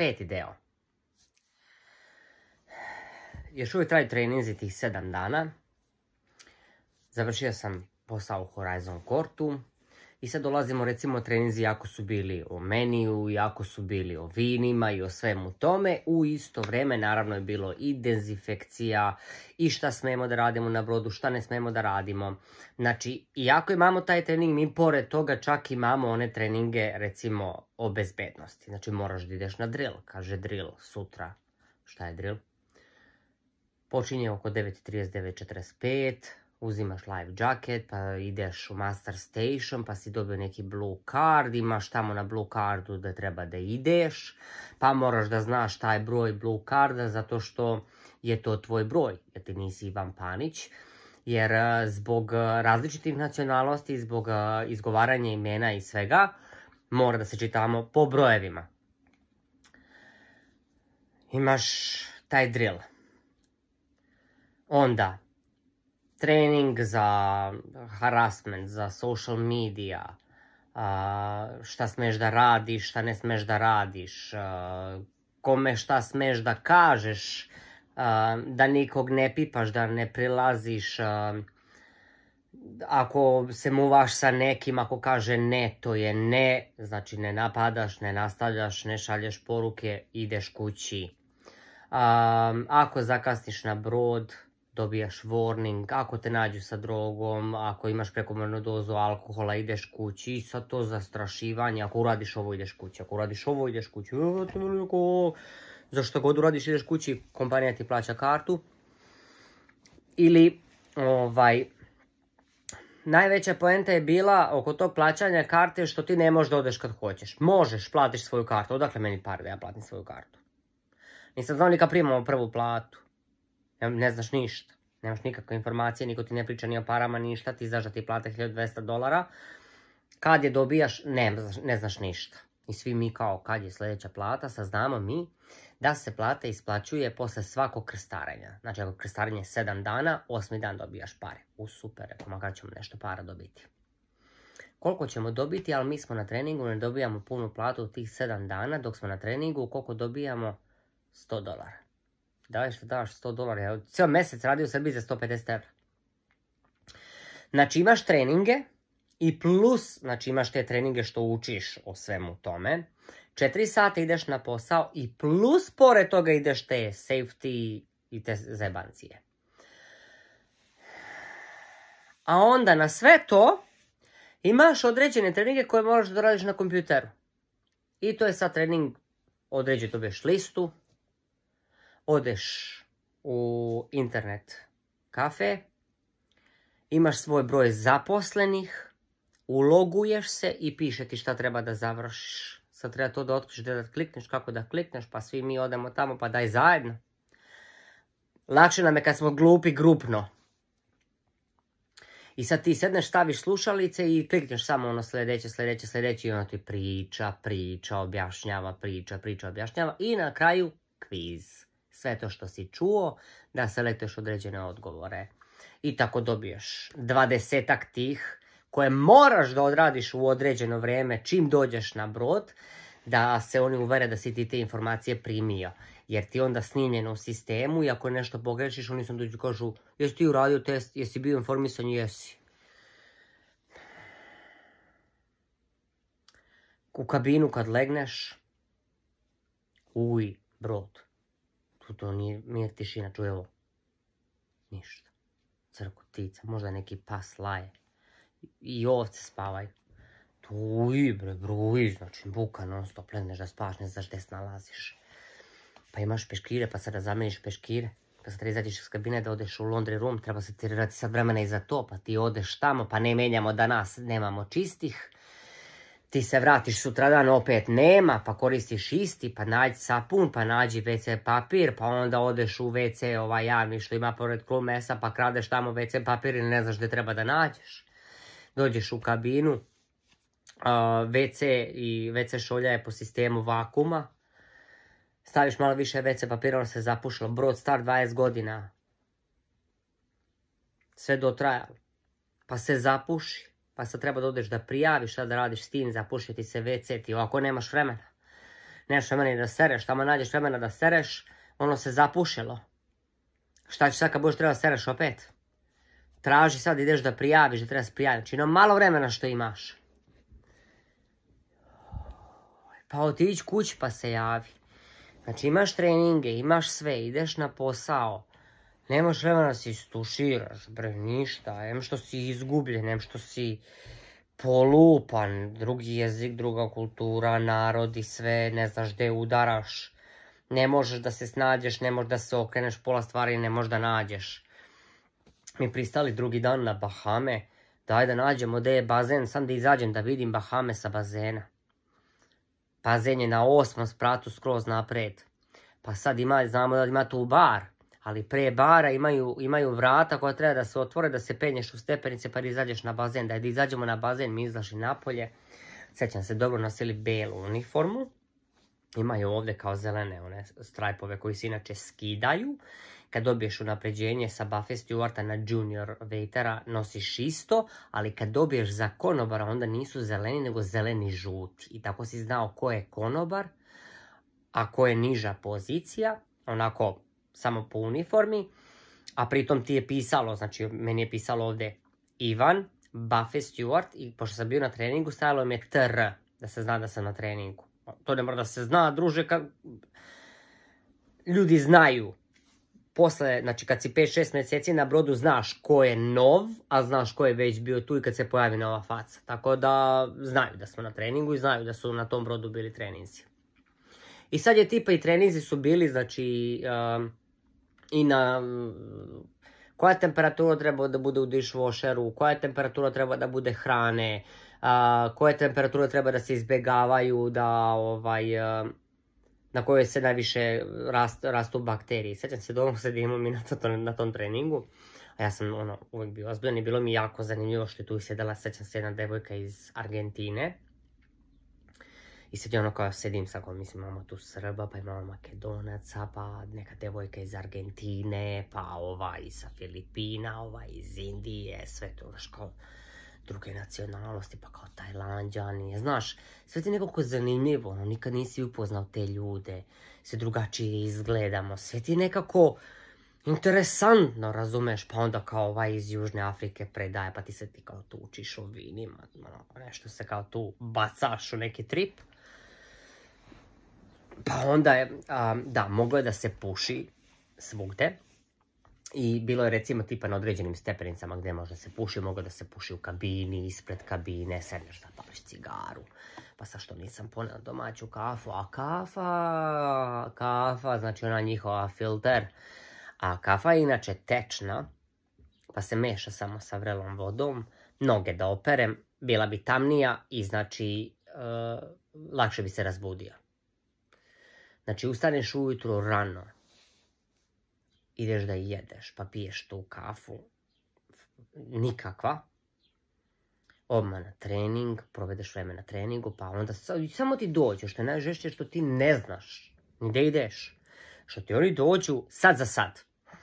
5. deo. Još uvijek traju treninzi tih 7 dana. Završio sam posao u Horizon Courtu. I sad dolazimo, recimo, treninzi jako su bili o meniju, jako su bili o vinima i o svemu tome. U isto vrijeme, naravno, je bilo i dezinfekcija, i šta smemo da radimo na brodu, šta ne smemo da radimo. Znači, iako imamo taj trening, mi pored toga čak imamo one treninge, recimo, o bezbednosti. Znači, moraš da ideš na drill. Kaže drill sutra. Šta je drill? Počinje oko 9:30, 9:45. Uzimaš life jacket, pa ideš u master station, pa si dobio neki blue card, imaš tamo na blue cardu da treba da ideš, pa moraš da znaš taj broj blue carda, zato što je to tvoj broj, jer ti nisi Ivan Panić, jer zbog različitih nacionalnosti, zbog izgovaranja imena i svega, mora da se čitamo po brojevima. Imaš taj drill. Onda, trening za harassment, za social media, šta smeš da radiš, šta ne smeš da radiš, kome šta smeš da kažeš, da nikog ne pipaš, da ne prilaziš, ako se muvaš sa nekim, ako kaže ne, to je ne, znači ne napadaš, ne nastavljaš, ne šalješ poruke, ideš kući. Ako zakasniš na brod, dobijaš warning, ako te nađu sa drogom, ako imaš prekomernu dozu alkohola, ideš kući, i sad to zastrašivanje, ako uradiš ovo, ideš kući, ako uradiš ovo, ideš kući, zašto god uradiš, ideš kući, kompanija ti plaća kartu. Ili, najveća poenta je bila oko tog plaćanja karte što ti ne možeš da odeš kad hoćeš. Možeš, platiš svoju kartu, odakle meni pare da ja platim svoju kartu? Nisam znao ni kad primamo prvu platu. Ne znaš ništa, nemaš nikakve informacije, niko ti ne priča ni o parama, ništa, ti znaš da ti plate $1200. Kad je dobijaš, ne znaš ništa. I svi mi kao, kad je sljedeća plata, saznamo mi da se plata isplaćuje posle svakog krstarenja. Znači, ako krstarenje je 7 dana, 8. dan dobijaš pare. Super, makar ćemo nešto para dobiti. Koliko ćemo dobiti, ali mi smo na treningu, ne dobijamo punu platu u tih 7 dana, dok smo na treningu, koliko dobijamo? $100. Daj što daš $100, ja cijel mjesec radi u Srbiji za 150 €. Znači imaš treninge i plus, znači imaš te treninge što učiš o svemu tome. 4 sata ideš na posao i plus pored toga ideš te safety i te zebancije. A onda na sve to imaš određene treninge koje moraš da radiš na kompjuteru. I to je sad trening, dobiješ listu, odeš u internet kafe, imaš svoj broj zaposlenih, uloguješ se i piše ti šta treba da završiš. Sad treba to da otkriš, da klikneš, kako da klikneš, pa svi mi odemo tamo, pa daj zajedno. Lakše nam je kad smo glupi grupno. I sad ti sedneš, staviš slušalice i klikneš samo ono sljedeće i ono ti priča, objašnjava, objašnjava i na kraju kviz. Sve to što si čuo, da selektuješ određene odgovore. I tako dobiješ 20-ak tih koje moraš da odradiš u određeno vrijeme čim dođeš na brod, da se oni uvere da si ti te informacije primio. Jer ti onda snimljeno u sistemu i ako nešto pogrešiš, oni sam dođu i kažu, jesi ti uradio test, jesi bio informisan, jesi. U kabinu kad legneš, brod. To nije tišina, čuje ovo. Ništa. Crkotica, možda neki pas laje. I ovce spavaju. Bruji, znači buka non stop, legneš da spavaš, ne znaš gde se nalaziš. Pa imaš peškire, pa sada zameniš peškire. Kad sad izađeš iz kabine da odeš u laundry room, treba se tirati sad vremena i za to, pa ti odeš tamo, pa ne menjamo danas, nemamo čistih. Ti se vratiš sutradan, opet nema, pa koristiš isti, pa nađi sapun, pa nađi WC papir, pa onda odeš u WC javni što ima pored klumesa, pa kradeš tamo WC papir ili ne znaš gdje treba da nađeš. Dođeš u kabinu, WC šolja je po sistemu vakuma, staviš malo više WC papira, ono se zapušilo, brod star 20 godina. Sve dotrajalo, pa se zapuši. Pa sad treba da odeš da prijaviš šta da radiš s tim, zapušiti se WC, ti ovako nemaš vremena. nemaš vremena da sereš, tamo nađeš vremena da sereš, ono se zapušilo. Šta će sad kad budeš treba sereš opet? Traži sad, ideš da prijaviš, da treba se prijaviti. Znači, malo vremena što imaš. Pa otići kući pa se javi. Znači, imaš treninge, imaš sve, ideš na posao. Nemaš vremena da se istuširaš, bre, ništa. Em što si izgubljen, em što si polupan. Drugi jezik, druga kultura, narod i sve, ne znaš gdje udaraš. Ne možeš da se snađeš, ne možeš da se okreneš, pola stvari ne možeš da nađeš. Mi pristali drugi dan na Bahame. Daj da nađemo gdje je bazen, sam da izađem da vidim Bahame sa bazena. Bazen je na 8. spratu skroz napred. Pa sad znamo da ima tu bar. Ali pre bara imaju vrata koja treba da se otvore, da se penješ u stepenice pa da izađeš na bazen. Da izađemo na bazen, mi izašli napolje. Sjećam se, dobro nosili belu uniformu. Imaju ovdje kao zelene one strajpove koji se inače skidaju. Kad dobiješ unapređenje sa Buffet Stewarta na junior waitera nosiš isto, ali kad dobiješ za konobara onda nisu zeleni nego zeleni žuti. I tako si znao ko je konobar, a ko je niža pozicija, onako samo po uniformi. A pritom ti je pisalo, znači meni je pisalo ovdje Ivan, Buffet Stewart i pošto sam bio na treningu stajalo mi je TR, da se zna da sam na treningu. To ne mora da se zna, druže, ljudi znaju. Posle, znači kad si 5-6 mjeseci na brodu znaš ko je nov, a znaš ko je već bio tu i kad se pojavi nova faca. Tako da znaju da smo na treningu i znaju da su na tom brodu bili treninzi. I sad je tipa i treninzi su bili, znači i na koja temperatura treba da bude u dishwasheru, koja temperatura treba da bude hrane, koje temperature treba da se izbjegavaju, da na kojoj se najviše rastu bakterije. Sjećam se dobro sedimo mi na tom treningu, a ja sam uvijek bio ozbiljan i bilo mi jako zanimljivo što je tu sjedala, sjećam se, jedna devojka iz Argentine. I sad je kao sedim sa kojom, mislim, imamo tu Srba, pa imamo Makedonaca, pa neka devojka iz Argentine, pa sa Filipina, iz Indije, sve to, kao druge nacionalnosti, pa kao Tajlanđani, znaš, sve ti nekako zanimljivo, nikad nisi upoznao te ljude, sve drugačije izgledamo, sve ti nekako interesantno, razumeš, pa onda kao iz Južne Afrike predaje, pa ti se ti kao tu učiš o vinima, nešto se kao tu bacaš u neki trip. Pa onda je, da, moglo je da se puši svugde. I bilo je recimo tipa na određenim stepenicama gdje može se puši, moglo da se puši u kabini, ispred kabine, sedneš da pališ cigaru. Pa sad što nisam poneo domaću kafu, a kafa, znači ona njihova filter. A kafa je inače tečna, pa se meša samo sa vrelom vodom. Noge da operem, bila bi tamnija i znači lakše bi se razbudio. Znači ustaneš ujutro rano. Ideš da jedeš, pa piješ tu kafu, nikakva, odmah na trening, provedeš vreme na treningu, pa onda samo ti dođu, što je najžešće što ti ne znaš ni gdje ideš, što ti oni dođu sad za sad.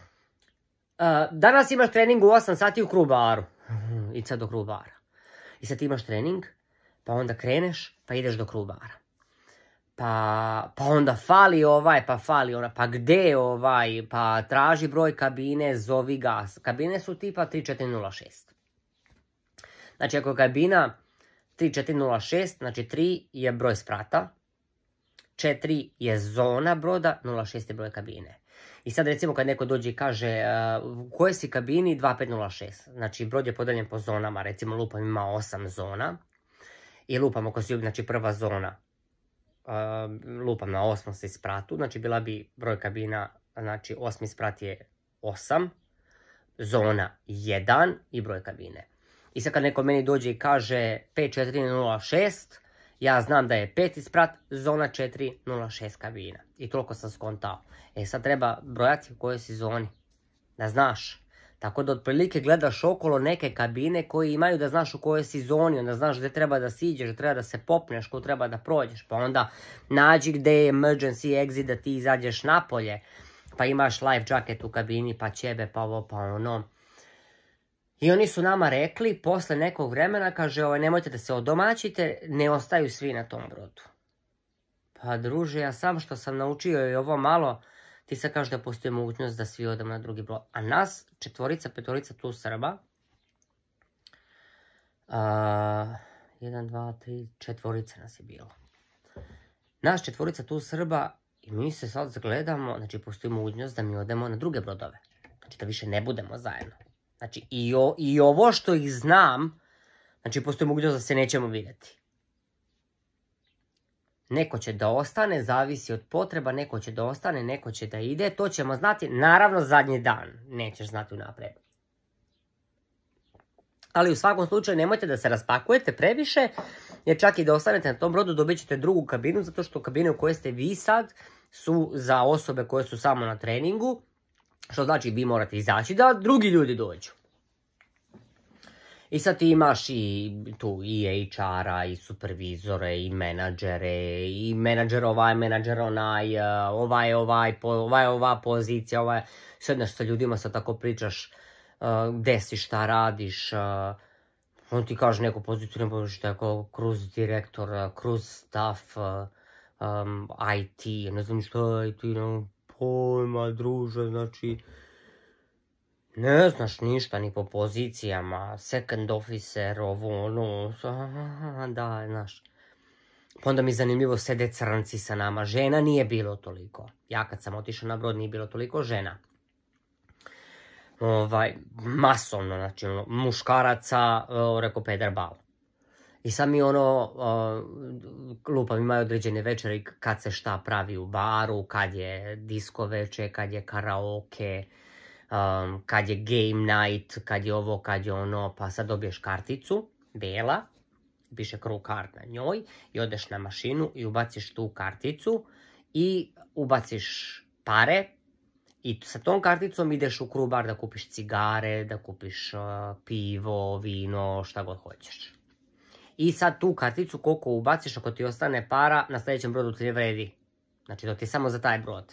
Danas imaš trening u 8 sati u Krubaru, i sad do Krubara. I sad ti imaš trening, pa onda kreneš, pa ideš do Krubara. Pa onda fali pa fali ona, pa gde pa traži broj kabine, zovi ga. Kabine su tipa 3406. Znači ako je kabina 3406, znači 3 je broj sprata, 4 je zona broda, 06 je broj kabine. I sad recimo kad neko dođe i kaže u kojoj si kabini 2506, znači brod je podeljen po zonama, recimo lupam ima 8 zona i lupam ako si znači prva zona. Lupam na 8. spratu, znači bila bi broj kabina, znači 8. sprat je 8, zona 1 i broj kabine. I sad kad neko meni dođe i kaže 5406, ja znam da je 5. sprat, zona 406 kabina. I toliko sam skontao. Sad treba brojati u kojoj si zoni, da znaš. Tako da otprilike gledaš okolo neke kabine koji imaju da znaš u kojoj si zoni, onda znaš gdje treba da siđeš, gdje treba da se popneš, ko treba da prođeš, pa onda nađi gdje je emergency exit da ti izađeš napolje, pa imaš life jacket u kabini, pa ćebe, pa ovo, pa ono. I oni su nama rekli, posle nekog vremena, kaže, nemojte da se odomaćite, ne ostaju svi na tom brodu. Pa druže, ja sam što sam naučio i ovo malo, ti sad kažeš da postoji mogućnost da svi odemo na drugi brod. A nas, 4, 5 tu Srba, 1, 2, 3, 4 nas je bilo. Nas 4 tu Srba i mi se sad zgledamo, znači postoji mogućnost da mi odemo na druge brodove. Znači da više ne budemo zajedno. Znači i ovo što ih znam, znači postoji mogućnost da se nećemo vidjeti. Neko će da ostane, zavisi od potreba, neko će da ostane, neko će da ide, to ćemo znati, naravno zadnji dan, nećeš znati unaprijed. Ali u svakom slučaju nemojte da se raspakujete previše, jer čak i da ostanete na tom brodu dobit ćete drugu kabinu, zato što kabine u kojoj ste vi sad su za osobe koje su samo na treningu, što znači vi morate izaći da drugi ljudi dođu. I sad ti imaš i tu i HR-a, i supervizore, i menadžere, i menadžer ovaj, menadžer onaj, ova pozicija, sedneš sa ljudima, sad tako pričaš, gde si, šta radiš, on ti kaže neku poziciju, ne možeš tako, cruise direktor, cruise staff, IT, ne znam što je IT, pojma, druže, znači, ne znaš ništa ni po pozicijama, second officer, ovo, ono, da, znaš. Pa onda mi je zanimljivo, sede crnci sa nama, žena nije bilo toliko. Ja kad sam otišao na brod nije bilo toliko žena. Masovno, znači, muškaraca, rekao Peder Bal. I sad mi lupam, imaju određene večeri kad se šta pravi u baru, kad je disko veče, kad je karaoke, kad je game night, kad je ovo, kad je ono, pa sad dobiješ karticu, bela, piše crew card na njoj i odeš na mašinu i ubaciš tu karticu i ubaciš pare i sa tom karticom ideš u crew bar da kupiš cigare, da kupiš pivo, vino, šta god hoćeš. I sad tu karticu koliko ubaciš, ako ti ostane para, na sljedećem brodu ti ne vredi. Znači to ti je samo za taj brod.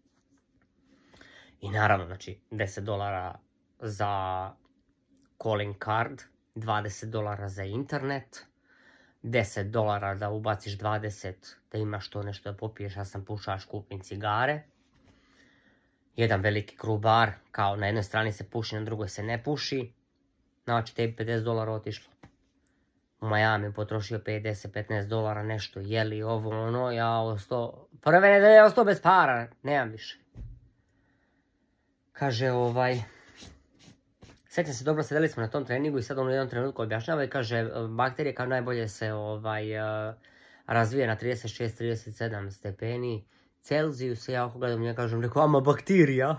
I naravno, znači, $10 za calling card, $20 za internet, $10 da ubaciš 20, da imaš to nešto da popiješ, ja sam pušač, kupim cigare. Jedan veliki crew bar, kao na jednoj strani se puši, na drugoj se ne puši. Znači, tebi $50 otišlo. U Miami potrošio $50-15, nešto jeli, ovo, ono, ja ostao, prve nedelje ostao bez para, nemam više. Kaže, sjećam se dobro, sedeli smo na tom treningu i sad on u jednom trenutku objašnjava i kaže, bakterije kao najbolje se razvije na 36-37 stepeni Celzijusa. Ja gledam njega, kažem, rekao, ama bakterija.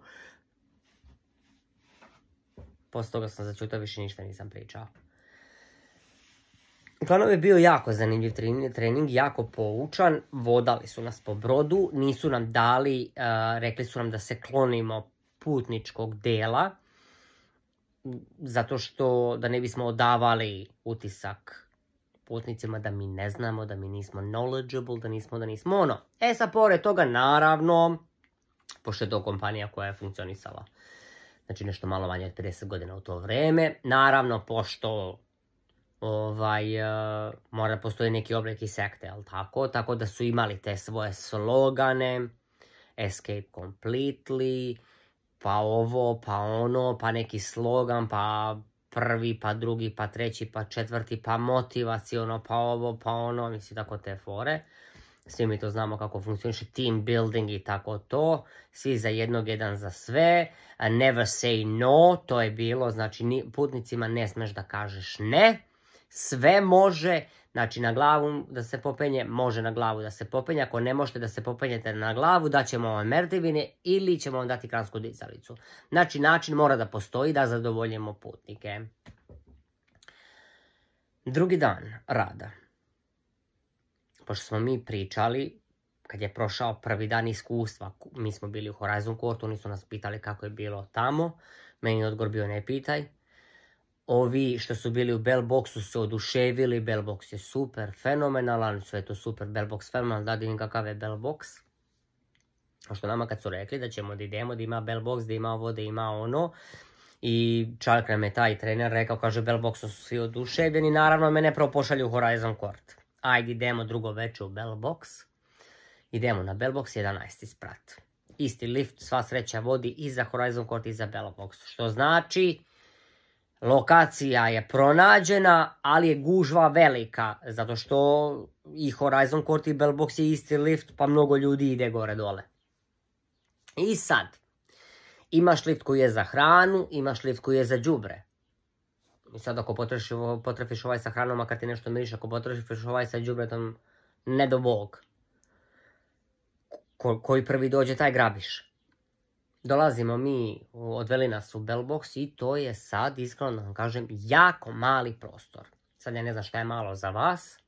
Posle toga sam začutao, više ništa nisam pričao. Uglavnom je bio jako zanimljiv trening, jako poučan, vodali su nas po brodu, nisu nam dali, rekli su nam da se klonimo putničkog dela, zato što da ne bismo odavali utisak putnicima da mi ne znamo, da mi nismo knowledgeable, da nismo ono. Sad pored toga, naravno, pošto je to kompanija koja je funkcionisala, znači nešto malo manje od 50 godina u to vreme, naravno, pošto mora da postoji neki oblik i sekte, ali tako da su imali te svoje slogane, escape completely, pa ovo, pa ono, pa neki slogan, pa prvi, pa drugi, pa treći, pa četvrti, pa motivaciono, pa ovo, pa ono, mislim tako te fore. Svi mi to znamo kako funkcioniše, team building i tako to, svi za jednog, jedan za sve, never say no, to je bilo, znači putnicima ne smeš da kažeš ne, sve može, znači na glavu da se popenje, može na glavu da se popenje, ako ne možete da se popenjete na glavu, daćemo vam merdevine ili ćemo vam dati kransku dizalicu. Znači način mora da postoji da zadovoljimo putnike. Drugi dan rada. Pošto smo mi pričali, kad je prošao prvi dan iskustva, mi smo bili u Horizon Courtu, oni su nas pitali kako je bilo tamo, meni je odgovor bio ne pitaj. Ovi što su bili u Bell Boxu su oduševili, Bell Box je super, fenomenalan, sve je to super, Bell Box fenomenalan, da vidim kakav je Bell Box. A što nama kad su rekli da ćemo da idemo, da ima Bell Box, da ima ovo, da ima ono. I čak nam je taj trener rekao, kaže Bell Boxu su svi oduševljeni, naravno mene prvo pošalju u Horizon Court. Ajde idemo drugo veče u Bell Box. Idemo na Bellbox 11. sprat. Isti lift, sva sreća vodi i za Horizon Court i za Bellbox. Što znači, lokacija je pronađena, ali je gužva velika. Zato što i Horizon Court i Bellbox je isti lift, pa mnogo ljudi ide gore dole. I sad, imaš lift koji je za hranu, imaš lift koji je za đubre. I sad ako potrefiš ovaj sa hranom, makar ti nešto miriš, ako potrefiš ovaj sa đubretom, ne do Bog. Koji prvi dođe, taj grabiš. Dolazimo mi, odveli nas u Bellbox i to je sad, iskreno da vam kažem, jako mali prostor. Sad ja ne znam šta je malo za vas,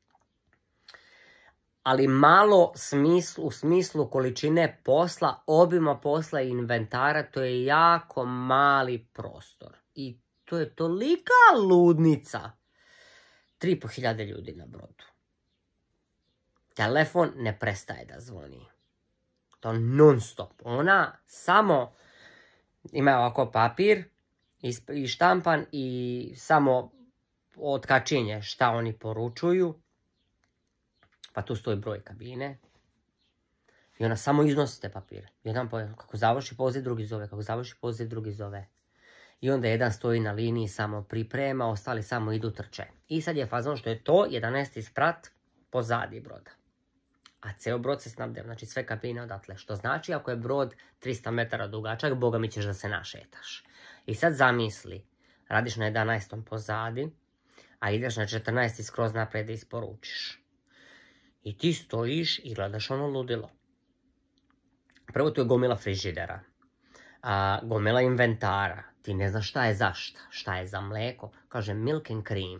ali malo u smislu količine posla, obima posla i inventara, to je jako mali prostor. I to je tolika ludnica. 3.500 ljudi na brodu. Telefon ne prestaje da zvoni. To non stop. Ona samo ima ovako papir i štampan i samo otkačenje šta oni poručuju. Pa tu stoji broj kabine. I ona samo iznosi te papire. Jedan kako završi poziv, drugi zove. Kako završi poziv, drugi zove. I onda jedan stoji na liniji, samo priprema, ostali samo idu trče. I sad je fazon što je to 11. sprat pozadi broda. A ceo brod se snabdeva, znači sve kabine odatle. Što znači ako je brod 300 metara dugačak, boga mi ćeš da se našetaš. I sad zamisli, radiš na 11. pozadi, a ideš na 14. skroz napred da isporučiš. I ti stojiš i gledaš ono ludilo. Prvo tu je gomila frižidera, gomila inventara. Ti ne znaš šta je za šta je za mleko. Kaže milk and cream.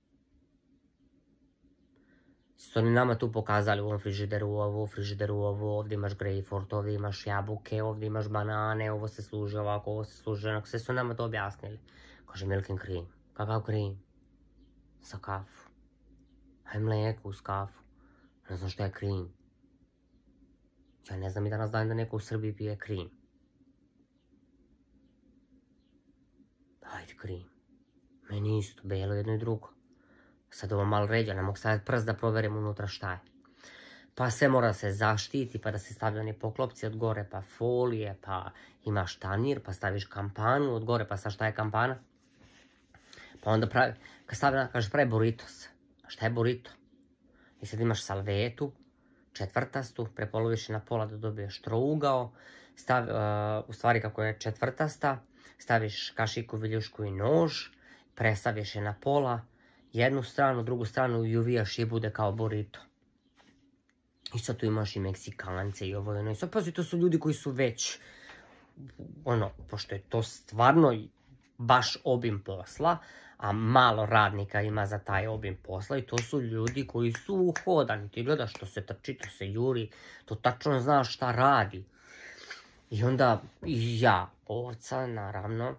Su oni nama tu pokazali u ovom frižideru ovo, ovdje imaš grejpfrut, ovdje imaš jabuke, ovdje imaš banane, ovo se služi ovako, ovo se služi onako. Sve su nama to objasnili. Kaže milk and cream. Kakav cream? Sa kafu. Aj mleko uz kafu. Ne znam što je cream. Ja ne znam i danas dan da neko u Srbiji pije cream. Ajde cream. Meni isto, belo jedno i drugo. Sad ovo malo ređa, ne mogu staviti prst da proverim unutra šta je. Pa sve mora da se zaštiti, pa da se stavlja oni poklopci od gore, pa folije, pa imaš tanjir, pa staviš kampanu od gore, pa sad šta je kampana? Pa onda pravi, kad stavlja, kažeš pravi burritos. A šta je burrito? I sad imaš salvetu, četvrtastu, prepoloviš je na pola da dobiješ trougao, u stvari kako je četvrtasta, staviš kašiku, viljušku i nož, presaviš je na pola, jednu stranu, drugu stranu i uvijaš i bude kao burrito. I sad tu imaš i Meksikance i ovo, i sad pazi, to su ljudi koji su već, pošto je to stvarno baš obim posla, a malo radnika ima za taj obim posla i to su ljudi koji su uhodani. Ti gledaš, to se trči, to se juri, to tačno znaš šta radi. I onda ja, ovca, naravno,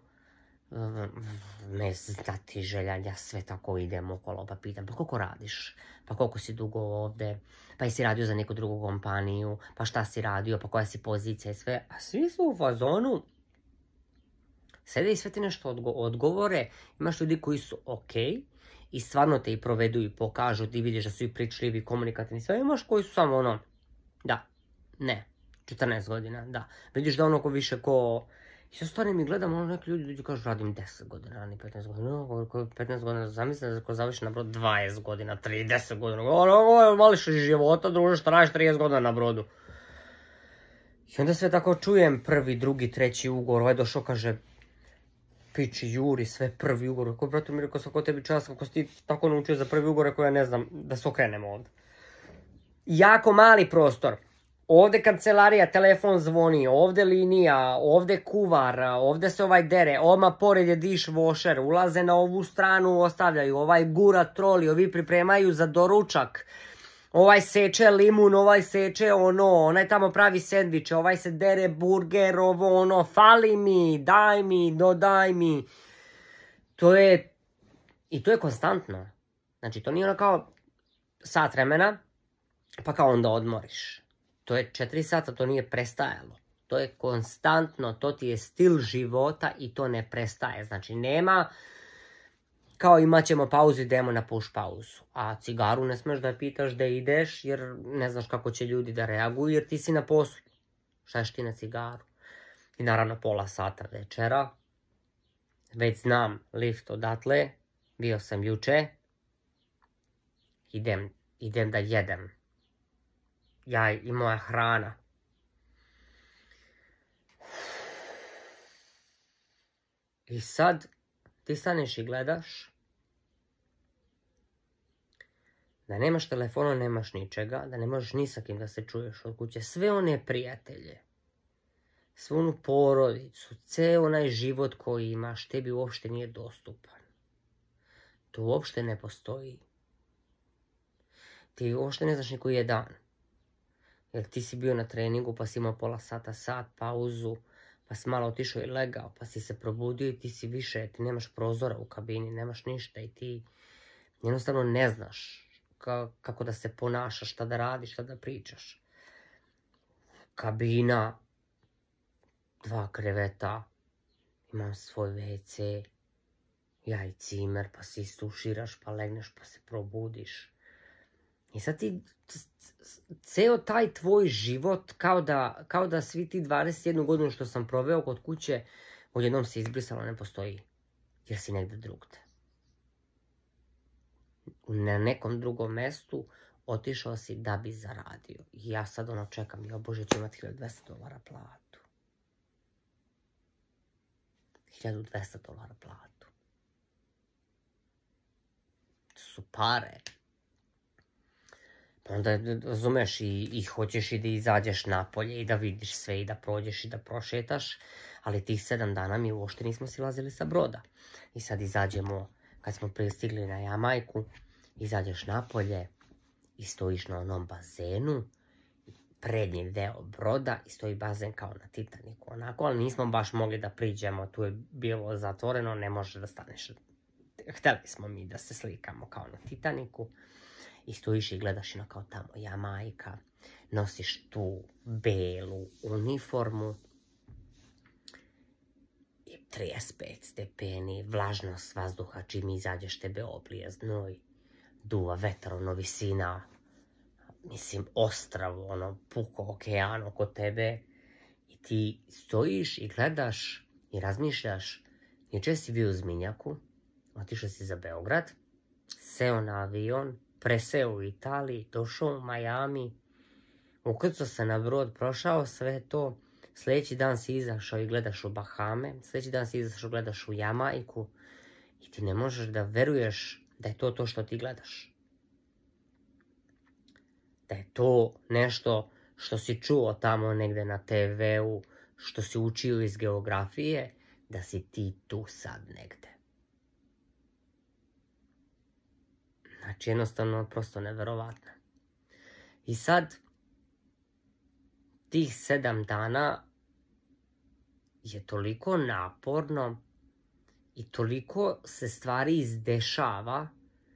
me znati želja, ja sve tako idem okolo, pa pitam, pa koliko radiš? Pa koliko si dugo ovde? Pa jesi radio za neku drugu kompaniju? Pa šta si radio? Pa koja si pozicija i sve? A svi su u fazonu. Sede i sve ti nešto odgovore. Imaš ljudi koji su okej i stvarno te i provedu i pokažu, ti vidiš da su i pričljivi, komunikativni, sve. Imaš koji su samo da, ne, 14 godina, da. Vidiš da ko više ko... I sad stvarno mi gledam, neki ljudi kažu radim 10 godina, radim 15 godina, 15 godina, zamislim da ko završi na brodu 20 godina, 30 godina, voliš života, druže, šta radiš 30 godina na brodu. I onda sve tako čujem, prvi, drugi, treći ugovor, ovaj došao, kaže, piči, juri, sve prvi ugovor, ako brate mi rekao, svako tebi čast, kako si ti tako naučio za prvi ugovor, ako ja ne znam, da se okrenemo ovdje. Jako mali prostor. Ovdje kancelarija, telefon zvoni, ovdje linija, ovdje kuvar, ovdje se ovaj dere, odmah pored je dishwasher, ulaze na ovu stranu, ostavljaju, ovaj gura troli, ovi pripremaju za doručak, ovaj seče limun, ovaj seče onaj tamo pravi sendviče, ovaj se dere burger, fali mi, daj mi, dodaj mi. I to je konstantno. Znači, to nije kao sat vremena, pa kao onda odmoriš. To je 4 sata, to nije prestajalo. To je konstantno, to ti je stil života i to ne prestaje. Znači, nema kao imat ćemo pauzu, idemo na push pauzu. A cigaru ne smeš da je pitaš da ideš, jer ne znaš kako će ljudi da reaguju, jer ti si na poslu. Šta ješ ti na cigaru? I naravno pola sata večera. Već znam lift odatle. Bio sam juče. Idem da jedem. Ja i moja hrana. I sad ti staneš i gledaš da nemaš telefona, nemaš ničega, da ne možeš ni sa kim da se čuješ od kuće. Sve one prijatelje, svu onu porodicu, ceo onaj život koji imaš, tebi uopšte nije dostupan. To uopšte ne postoji. Ti uopšte ne znaš ni koji je dan. Jer ti si bio na treningu, pa si imao pola sata, sat, pauzu, pa si malo otišao i legao, pa si se probudio i ti si više, ti nemaš prozora u kabini, nemaš ništa i ti jednostavno ne znaš kako da se ponašaš, šta da radiš, šta da pričaš. Kabina, 2 kreveta, imam svoj WC, ja i cimer, pa se istuširaš, pa legneš, pa se probudiš. I sad ti, ceo taj tvoj život, kao da svi ti 21 godinu što sam proveo kod kuće, odjednom se izbrisalo, ne postoji, jer si negde drugde. Na nekom drugom mestu otišao si da bi zaradio. I ja sad čekam, jo Bože, ću imati $1200 platu. $1200 platu. To su pare. Onda, razumeš, i hoćeš i da izađeš napolje i da vidiš sve i da prođeš i da prošetaš, ali tih 7 dana mi uopšte nismo silazili sa broda. I sad izađemo, kad smo pristigli na Jamajku, izađeš napolje i stojiš na onom bazenu, prednji deo broda i stoji bazen kao na Titaniku, onako, ali nismo baš mogli da priđemo, tu je bilo zatvoreno, ne možeš da staneš. Hteli smo mi da se slikamo kao na Titaniku. I stojiš i gledaš kao tamo Jamajka, nosiš tu belu uniformu i 35 stepeni, vlažnost vazduha, čim izađeš tebe oblije znoj, duva vetar, visina, mislim, ostravo, puko okean oko tebe. I ti stojiš i gledaš i razmišljaš, juče si bio u Zminjaku, otišao si za Beograd, seo na avion, preseo u Italiji, došao u Miami, ukrcao se na brod, prošao sve to, sljedeći dan si izašao i gledaš u Bahame, sljedeći dan si izašao i gledaš u Jamajku i ti ne možeš da veruješ da je to što ti gledaš. Da je to nešto što si čuo tamo negde na TV-u, što si učio iz geografije, da si ti tu sad negde. Znači, jednostavno, prosto neverovatno. I sad, tih 7 dana je toliko naporno i toliko se stvari izdešava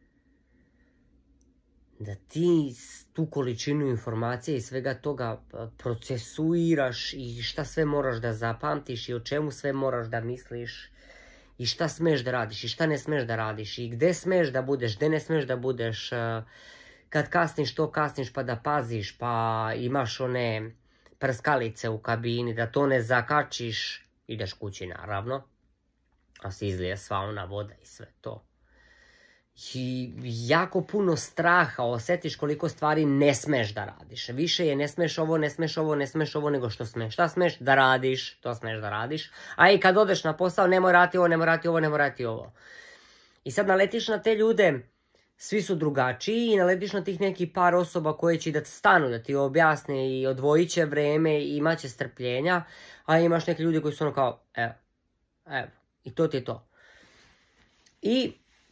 da ti tu količinu informacije i svega toga procesuiraš i šta sve moraš da zapamtiš i o čemu sve moraš da misliš. I šta smeš da radiš i šta ne smeš da radiš i gde smeš da budeš, gde ne smeš da budeš, kad kasniš to kasniš pa da paziš, pa imaš one prskalice u kabini, da to ne zakačiš, ideš kući naravno, a se izlije sva ona voda i sve to. I jako puno straha, osjetiš koliko stvari ne smeš da radiš. Više je ne smeš ovo, ne smeš ovo, ne smeš ovo nego što smeš. Šta smeš da radiš, to smeš da radiš. A i kad odeš na posao, nemoj raditi ovo, nemoj raditi ovo, nemoj raditi ovo. I sad naletiš na te ljude, svi su drugačiji i naletiš na tih nekih par osoba koje će da stanu, da ti objasne i odvojit će vreme i imat će strpljenja. A imaš neke ljude koji su kao, evo, i to ti je to. I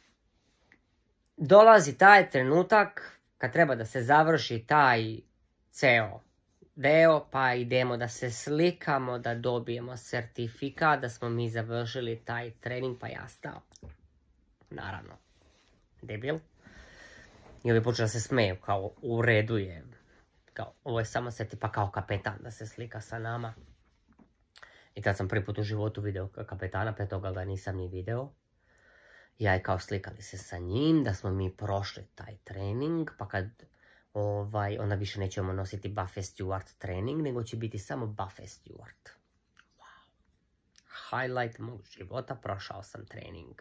dolazi taj trenutak kad treba da se završi taj ceo deo, pa idemo da se slikamo, da dobijemo sertifikat, da smo mi završili taj trening, pa ja stao. Naravno, debil. I ovi počeli da se smeju, kao u redu je, kao ovo je samo seti, pa kao kapetan da se slika sa nama. I tad sam prvi put u životu video kapetana, pre toga ga nisam ni video. Ja i kao slikali se sa njim, da smo mi prošli taj trening, pa kad onda više nećemo nositi Buffet Stewart trening, nego će biti samo Buffet Stewart. Wow. Highlight mog života, prošao sam trening.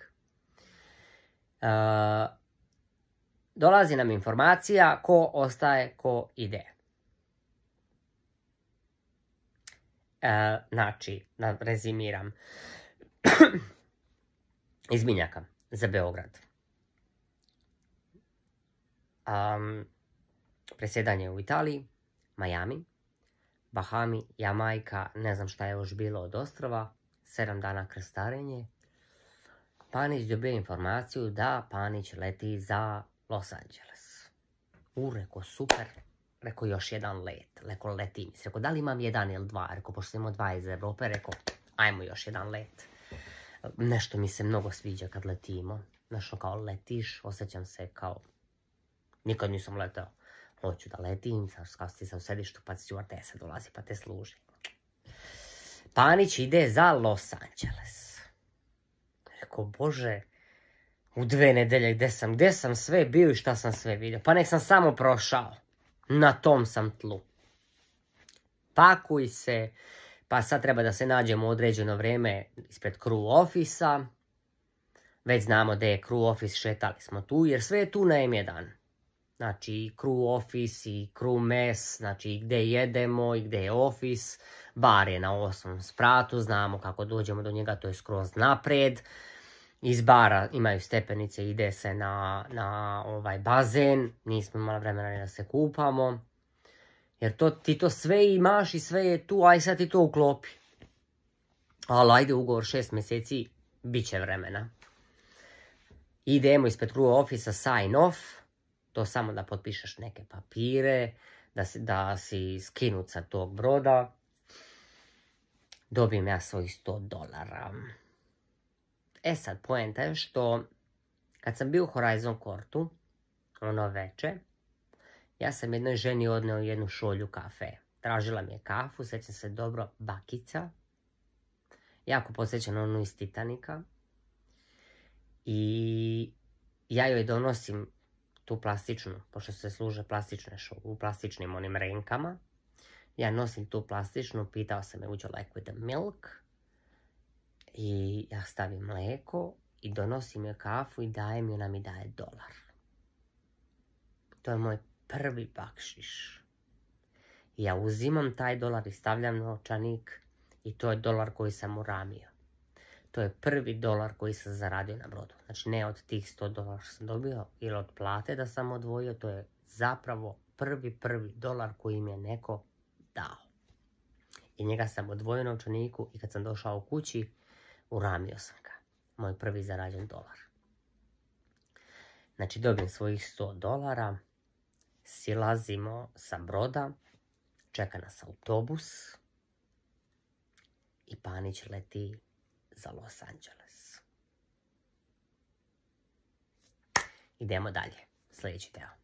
Dolazi nam informacija ko ostaje, ko ide. Znači, rezimiram. Iz Minjaka za Beograd. Presjedanje u Italiji, Miami, Bahami, Jamajka, ne znam šta je još bilo od ostrova, 7 dana krstarenje. Panić dobije informaciju da Panić leti za Los Angeles. Reko, super. Reko, još jedan let. Reko, letim. Reko, da li imam jedan ili dva? Reko, pošto imamo 2 iz Evrope, reko, ajmo još jedan let. Nešto mi se mnogo sviđa kad letimo. Nešto kao letiš, osjećam se kao... Nikad nisam letao. Hoću da letim, kao si se u sedištu, pa stewardesa dolazi pa te služi. Panić ide za Los Angeles. Rekao, Bože, u 2 nedelje gde sam sve bio i šta sam sve vidio. Pa nek sam samo prošao. Na tom sam tlu. Pakuj se. Pa sad treba da se nađemo određeno vrijeme ispred crew office-a. Već znamo gdje je crew office, šetali smo tu, jer sve je tu na M1. Znači, crew office i crew mess, znači gdje jedemo i gdje je office. Bar je na 8. spratu, znamo kako dođemo do njega, to je skroz naprijed. Iz bara imaju stepenice, ide se na bazen, nismo imali vremena da se kupamo. Jer ti to sve imaš i sve je tu, aj sad ti to uklopi. Ali ajde, ugovor 6 mjeseci, bit će vremena. Idemo ispred crew office-a, sign off. To samo da potpišeš neke papire, da si skinut sa tog broda. Dobijem ja svojih $100. Sad, poenta je što kad sam bio u Horizon Courtu, ono veče, ja sam jednoj ženi odneo jednu šolju kafe. Tražila mi je kafu, sjećam se dobro, bakica. Jako podsjećam onu iz Titanika. I ja joj donosim tu plastičnu, pošto se služe plastične u plastičnim onim renkama. Ja nosim tu plastičnu, pitao sam me would you like with the milk. I ja stavim mlijeko i donosim joj kafu i dajem joj, ona mi daje $1. To je moj prvi bakšiš. Ja uzimam taj $1 i stavljam novčanik i to je $1 koji sam uramio. To je prvi $1 koji sam zaradio na brodu. Znači ne od tih $100 što sam dobio ili od plate da sam odvojio, to je zapravo prvi $1 koji mi je neko dao. I njega sam odvojio u novčaniku i kad sam došao u kući, uramio sam ga. Moj prvi zarađen $1. Znači dobijem svojih $100, silazimo sa broda, čeka nas autobus i Panić leti za Los Angeles. Idemo dalje. Sljedeći deo.